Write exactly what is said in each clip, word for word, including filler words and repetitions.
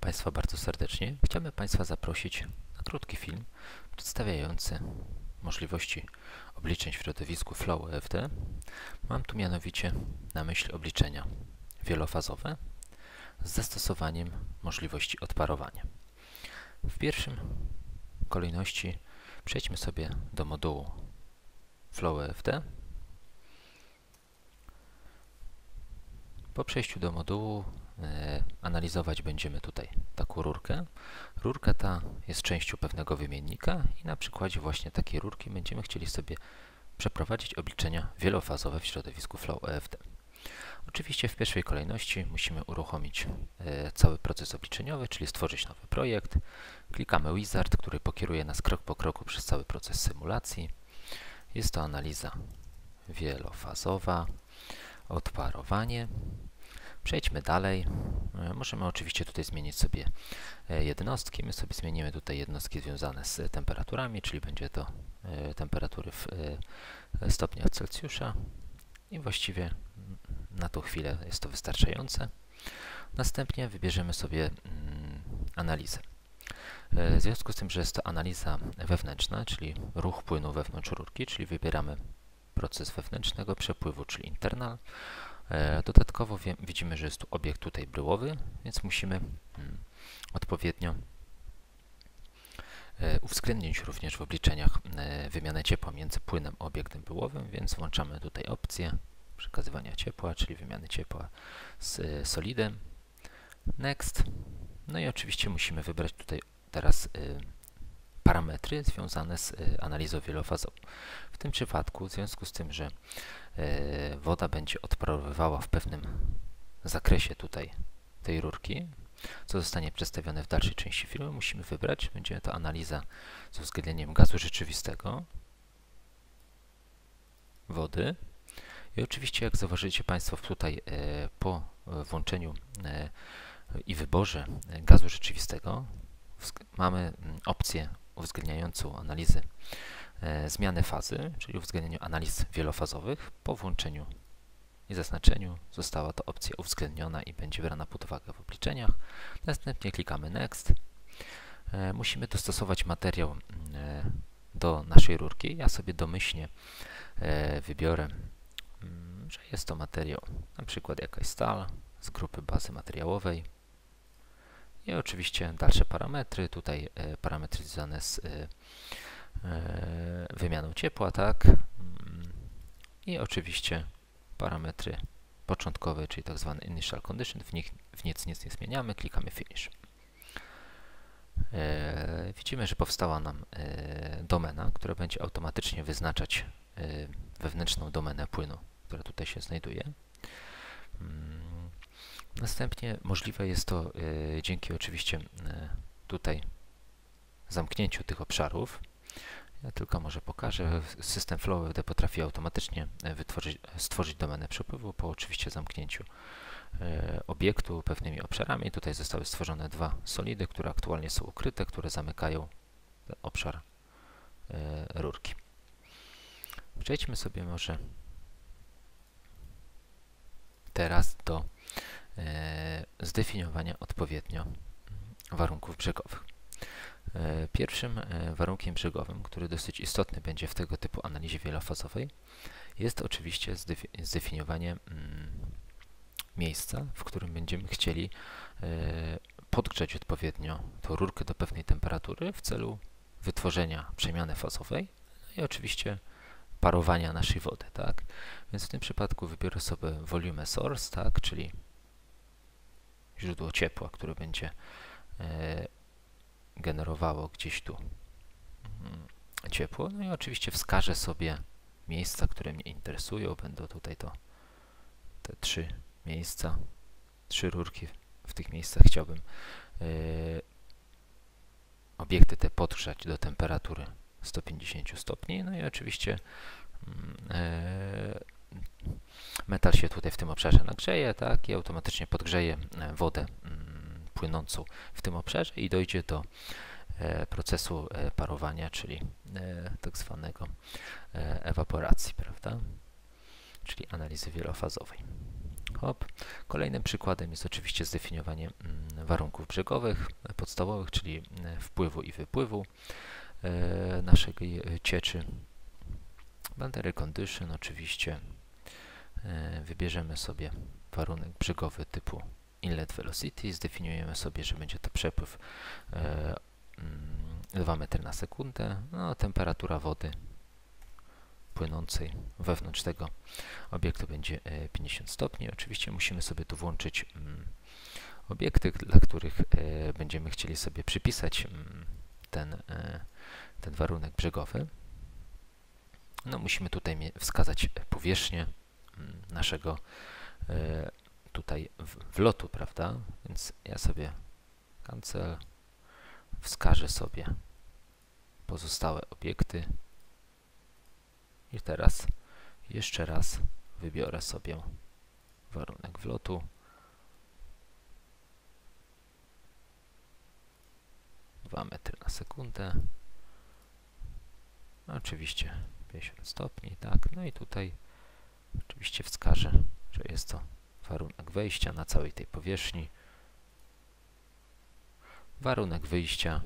Państwa bardzo serdecznie. Chciałbym Państwa zaprosić na krótki film przedstawiający możliwości obliczeń w środowisku Flow E F T. Mam tu mianowicie na myśli obliczenia wielofazowe z zastosowaniem możliwości odparowania. W pierwszym kolejności przejdźmy sobie do modułu Flow E F T. Po przejściu do modułu e, analizować będziemy tutaj taką rurkę. Rurka ta jest częścią pewnego wymiennika i na przykładzie właśnie takiej rurki będziemy chcieli sobie przeprowadzić obliczenia wielofazowe w środowisku Flow E F T. Oczywiście w pierwszej kolejności musimy uruchomić e, cały proces obliczeniowy, czyli stworzyć nowy projekt. Klikamy Wizard, który pokieruje nas krok po kroku przez cały proces symulacji. Jest to analiza wielofazowa, odparowanie. Przejdźmy dalej. Możemy oczywiście tutaj zmienić sobie jednostki. My sobie zmienimy tutaj jednostki związane z temperaturami, czyli będzie to temperatury w stopniach Celsjusza i właściwie na tą chwilę jest to wystarczające. Następnie wybierzemy sobie analizę. W związku z tym, że jest to analiza wewnętrzna, czyli ruch płynu wewnątrz rurki, czyli wybieramy proces wewnętrznego przepływu, czyli internal. Dodatkowo wie, widzimy, że jest tu obiekt tutaj bryłowy, więc musimy hmm, odpowiednio e, uwzględnić również w obliczeniach e, wymianę ciepła między płynem a obiektem bryłowym, więc włączamy tutaj opcję przekazywania ciepła, czyli wymiany ciepła z e, solidem. Next. No i oczywiście musimy wybrać tutaj teraz e, parametry związane z e, analizą wielofazową. W tym przypadku, w związku z tym, że e, woda będzie odparowywała w pewnym zakresie tutaj tej rurki, co zostanie przedstawione w dalszej części filmu, musimy wybrać, będzie to analiza z uwzględnieniem gazu rzeczywistego, wody i oczywiście, jak zauważycie Państwo tutaj e, po włączeniu e, i wyborze gazu rzeczywistego mamy opcję uwzględniającą analizę e, zmiany fazy, czyli uwzględnieniu analiz wielofazowych. Po włączeniu i zaznaczeniu została to opcja uwzględniona i będzie brana pod uwagę w obliczeniach. Następnie klikamy Next. E, musimy dostosować materiał e, do naszej rurki. Ja sobie domyślnie e, wybiorę, m, że jest to materiał, na przykład jakaś stal z grupy bazy materiałowej. I oczywiście dalsze parametry, tutaj e, parametry związane z e, e, wymianą ciepła, tak? I oczywiście parametry początkowe, czyli tak zwany initial condition, w nich w nic, nic nie zmieniamy, klikamy Finish. E, widzimy, że powstała nam e, domena, która będzie automatycznie wyznaczać e, wewnętrzną domenę płynu, która tutaj się znajduje. Następnie możliwe jest to e, dzięki oczywiście e, tutaj zamknięciu tych obszarów. Ja tylko może pokażę. System Flow E F T potrafi automatycznie wytworzyć, stworzyć domenę przepływu po oczywiście zamknięciu e, obiektu pewnymi obszarami. Tutaj zostały stworzone dwa solidy, które aktualnie są ukryte, które zamykają ten obszar e, rurki. Przejdźmy sobie może teraz do e, zdefiniowania odpowiednio warunków brzegowych. Pierwszym warunkiem brzegowym, który dosyć istotny będzie w tego typu analizie wielofazowej, jest oczywiście zdefiniowanie mm, miejsca, w którym będziemy chcieli e, podgrzać odpowiednio tą rurkę do pewnej temperatury w celu wytworzenia przemiany fazowej no i oczywiście parowania naszej wody, tak? Więc w tym przypadku wybiorę sobie volume source, tak? Czyli źródło ciepła, które będzie e, generowało gdzieś tu ciepło. No i oczywiście wskażę sobie miejsca, które mnie interesują. Będą tutaj to te trzy miejsca, trzy rurki. W tych miejscach chciałbym yy, obiekty te podgrzać do temperatury sto pięćdziesiąt stopni. No i oczywiście yy, metal się tutaj w tym obszarze nagrzeje, tak, i automatycznie podgrzeje wodę yy, płynącą w tym obszarze i dojdzie do e, procesu e, parowania, czyli e, tak zwanego e, ewaporacji, prawda? Czyli analizy wielofazowej. Hop. Kolejnym przykładem jest oczywiście zdefiniowanie mm, warunków brzegowych podstawowych, czyli wpływu i wypływu e, naszej cieczy. Boundary condition oczywiście. E, wybierzemy sobie warunek brzegowy typu inlet velocity. Zdefiniujemy sobie, że będzie to przepływ e, mm, dwa metry na sekundę. No, temperatura wody płynącej wewnątrz tego obiektu będzie pięćdziesiąt stopni. Oczywiście musimy sobie tu włączyć mm, obiekty, dla których e, będziemy chcieli sobie przypisać mm, ten, e, ten warunek brzegowy. No, musimy tutaj wskazać powierzchnię mm, naszego e, tutaj w, wlotu, prawda? Więc ja sobie cancel, wskażę sobie pozostałe obiekty i teraz jeszcze raz wybiorę sobie warunek wlotu. dwa metry na sekundę. No, oczywiście pięćdziesiąt stopni, tak. No i tutaj oczywiście wskażę, że jest to warunek wejścia na całej tej powierzchni. Warunek wyjścia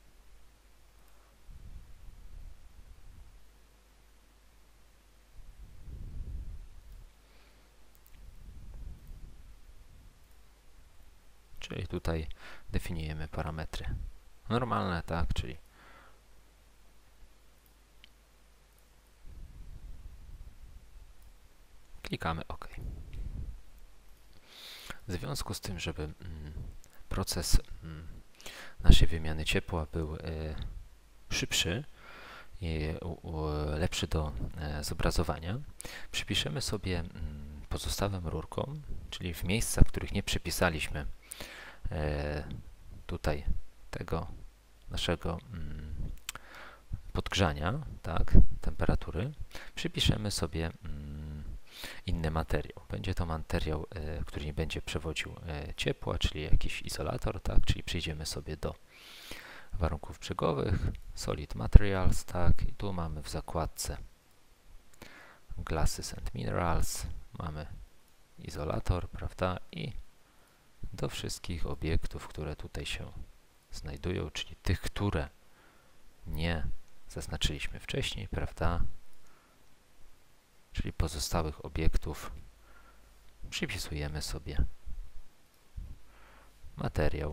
czyli tutaj definiujemy parametry normalne, tak, czyli klikamy OK. W związku z tym, żeby mm, proces mm, naszej wymiany ciepła był y, szybszy i u, u, lepszy do e, zobrazowania, przypiszemy sobie mm, pozostałym rurkom, czyli w miejscach, w których nie przypisaliśmy e, tutaj tego naszego mm, podgrzania, tak, temperatury, przypiszemy sobie mm, inny materiał. Będzie to materiał, e, który nie będzie przewodził e, ciepła, czyli jakiś izolator, tak, czyli przyjdziemy sobie do warunków brzegowych, Solid Materials, tak, i tu mamy w zakładce Glasses and Minerals, mamy izolator, prawda, i do wszystkich obiektów, które tutaj się znajdują, czyli tych, które nie zaznaczyliśmy wcześniej, prawda, czyli pozostałych obiektów, przypisujemy sobie materiał,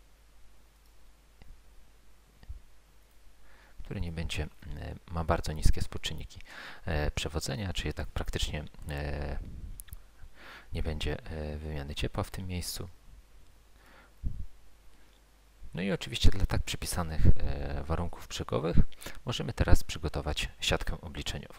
który nie będzie, ma bardzo niskie współczynniki e, przewodzenia, czyli tak praktycznie e, nie będzie e, wymiany ciepła w tym miejscu. No i oczywiście dla tak przypisanych e, warunków brzegowych możemy teraz przygotować siatkę obliczeniową.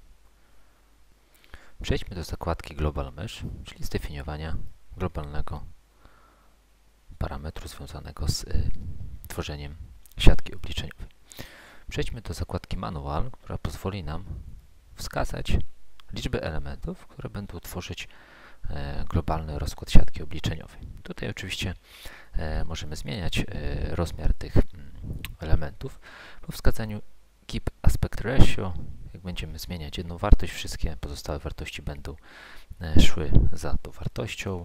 Przejdźmy do zakładki Global Mesh, czyli zdefiniowania globalnego parametru związanego z y, tworzeniem siatki obliczeniowej. Przejdźmy do zakładki Manual, która pozwoli nam wskazać liczbę elementów, które będą tworzyć e, globalny rozkład siatki obliczeniowej. Tutaj oczywiście e, możemy zmieniać e, rozmiar tych m, elementów. Po wskazaniu Keep Aspect Ratio, jak będziemy zmieniać jedną wartość, wszystkie pozostałe wartości będą e, szły za tą wartością.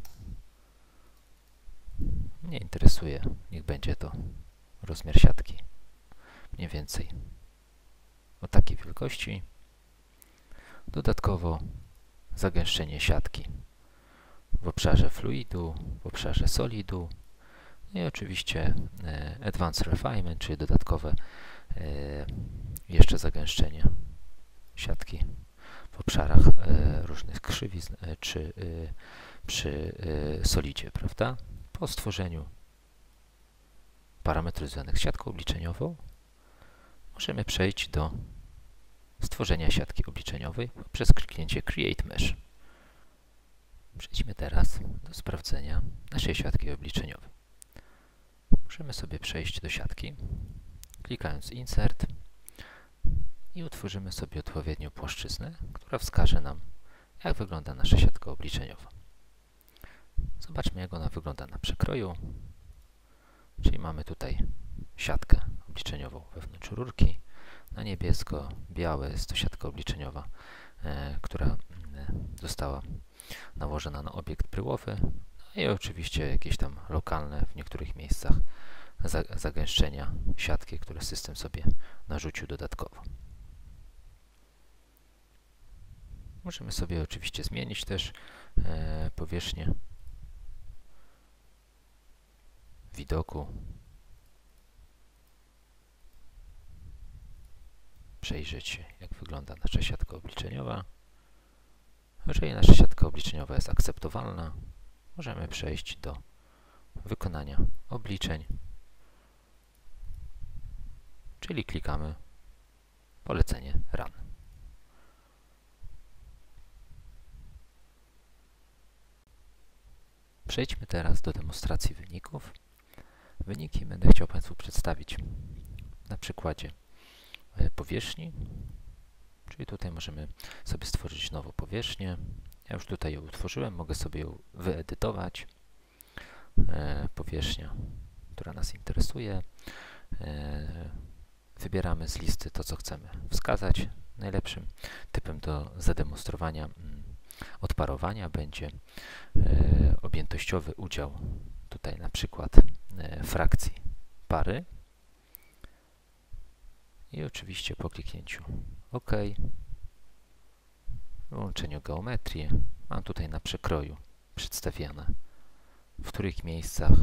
Mnie interesuje, niech będzie to rozmiar siatki mniej więcej o takiej wielkości. Dodatkowo zagęszczenie siatki w obszarze fluidu, w obszarze solidu, no i oczywiście e, Advanced Refinement, czyli dodatkowe e, jeszcze zagęszczenie siatki w obszarach e, różnych krzywizn e, czy e, przy e, solidzie, prawda? Po stworzeniu parametrów związanych z siatką obliczeniową możemy przejść do stworzenia siatki obliczeniowej poprzez kliknięcie Create Mesh. Przejdźmy teraz do sprawdzenia naszej siatki obliczeniowej. Możemy sobie przejść do siatki, klikając Insert i utworzymy sobie odpowiednią płaszczyznę, która wskaże nam, jak wygląda nasza siatka obliczeniowa. Zobaczmy, jak ona wygląda na przekroju. Czyli mamy tutaj siatkę obliczeniową wewnątrz rurki. Na niebiesko-białe jest to siatka obliczeniowa, e, która e, została nałożona na obiekt bryłowy, no i oczywiście jakieś tam lokalne w niektórych miejscach zagęszczenia, siatki, które system sobie narzucił dodatkowo. Możemy sobie oczywiście zmienić też e, powierzchnię widoku, przejrzeć się, jak wygląda nasza siatka obliczeniowa. Jeżeli nasza siatka obliczeniowa jest akceptowalna, możemy przejść do wykonania obliczeń, czyli klikamy polecenie Run. Przejdźmy teraz do demonstracji wyników. Wyniki będę chciał Państwu przedstawić na przykładzie powierzchni, czyli tutaj możemy sobie stworzyć nową powierzchnię. Ja już tutaj ją utworzyłem, mogę sobie ją wyedytować. E, powierzchnia, która nas interesuje. E, wybieramy z listy to, co chcemy wskazać. Najlepszym typem do zademonstrowania mm, odparowania będzie e, objętościowy udział, tutaj na przykład e, frakcji pary. I oczywiście po kliknięciu OK, wyłączeniu geometrii, mam tutaj na przekroju przedstawione, w których miejscach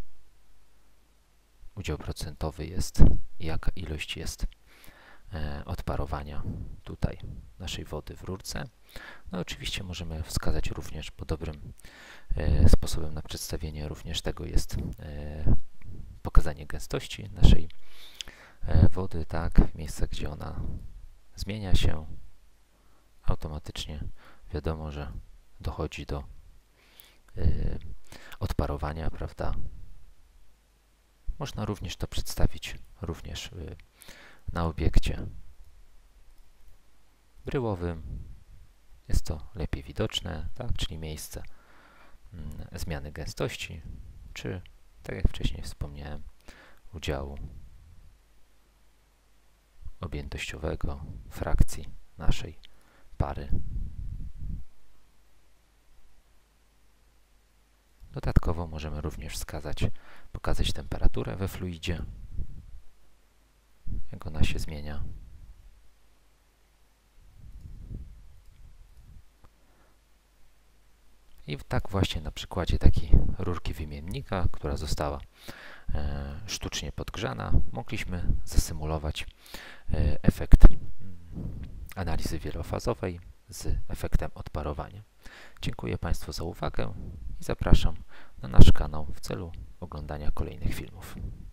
udział procentowy jest i jaka ilość jest e, odparowania tutaj naszej wody w rurce. No oczywiście możemy wskazać również, bo dobrym e, sposobem na przedstawienie również tego jest e, pokazanie gęstości naszej e, wody, tak, w miejscach, gdzie ona zmienia się, automatycznie wiadomo, że dochodzi do e, odparowania, prawda. Można również to przedstawić również e, na obiekcie bryłowym. Jest to lepiej widoczne, tak? Czyli miejsce mm, zmiany gęstości, czy, tak jak wcześniej wspomniałem, udziału objętościowego frakcji naszej pary. Dodatkowo możemy również wskazać, pokazać temperaturę we fluidzie, jak ona się zmienia. I tak właśnie na przykładzie takiej rurki wymiennika, która została e, sztucznie podgrzana, mogliśmy zasymulować e, efekt mm, analizy wielofazowej z efektem odparowania. Dziękuję Państwu za uwagę i zapraszam na nasz kanał w celu oglądania kolejnych filmów.